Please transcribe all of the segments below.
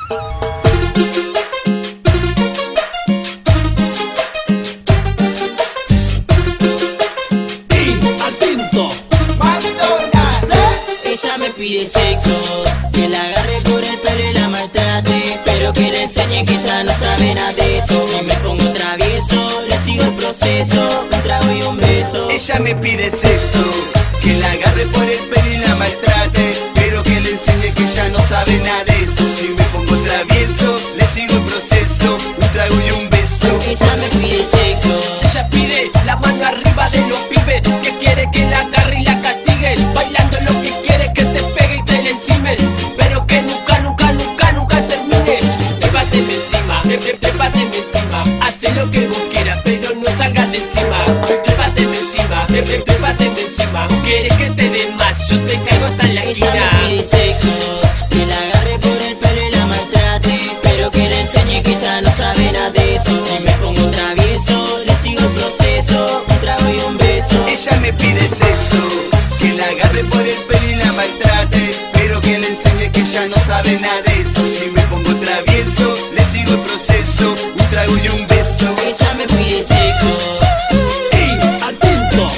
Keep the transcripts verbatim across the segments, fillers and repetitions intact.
Ella me pide sexo, que la agarre por el pelo y la maltrate, pero que le enseñe que ella no sabe nada de eso. Si me pongo travieso, le sigo el proceso, un trago y un beso. Ella me pide sexo, que la agarre por el pelo y la maltrate, pero que le enseñe que ella no sabe nada de eso. Si me pongo travieso, le sigo el proceso, un trago y un beso. Ella me pide sexo, ella pide la mano arriba de los pibes, que quiere que la agarre y la castigue, bailando lo que quiere que te pegue y te le encime, pero que nunca, nunca, nunca, nunca termine. Trépateme encima, trépateme encima, hace lo que vos quieras, pero no salgas de encima. Trépateme encima, trépateme encima, quieres que te dé más, yo te caigo hasta en la esquina. ella me pide sexo, que la agarre por el pelo y la maltrate, pero que le enseñe que ella no sabe nada de eso. Si me pongo travieso, le sigo el proceso, un trago y un beso. Ella me pide sexo, que la agarre por el pelo y la maltrate, pero que le enseñe que ella no sabe nada de eso. Si me pongo travieso, le sigo el proceso, un trago y un beso. Ella me pide sexo. ¡Ey, atento!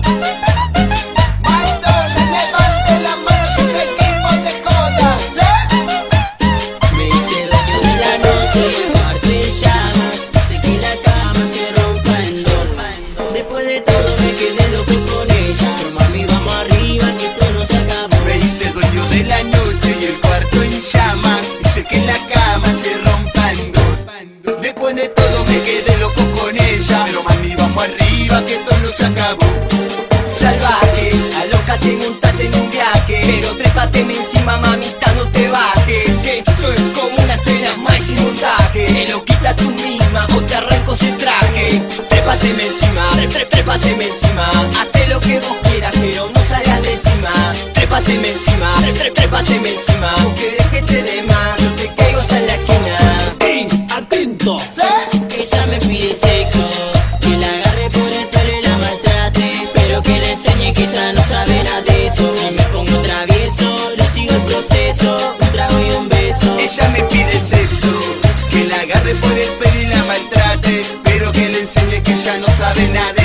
Me hice dueño de la noche, el cuarto en llamas, sé que la cama se rompa en dos. Después de todo me quedé loco con ella, pero mami vamos arriba que esto no se acabó. Me hice dueño de la noche y el cuarto en llamas, hice que la cama se rompa en dos. Después de todo me quedé loco con ella, pero mami vamos arriba que esto no se acabó. Salvaje, alócate, montate en un viaje, pero trépateme encima, mamita, no te bajes, que esto es como una cena más sin montaje. Me lo quita tú misma o te arranco ese traje. Trépateme encima, tré- trépateme encima, hace lo que vos quieras, pero no salgas de encima. Trépateme encima, tré- tré- trépateme encima, vos querés que te dé más, yo te caigo hasta en la esquina. ¡Ey, atento! Ella me pide sexo, que la agarre por el pelo y la maltrate, pero que le enseñe que ella no sabe nada de eso. Si me pongo travieso, le sigo el proceso, un trago y un beso. Ella me pide sexo, que la agarre por el pelo y la maltrate, pero que le enseñe que ella no sabe nada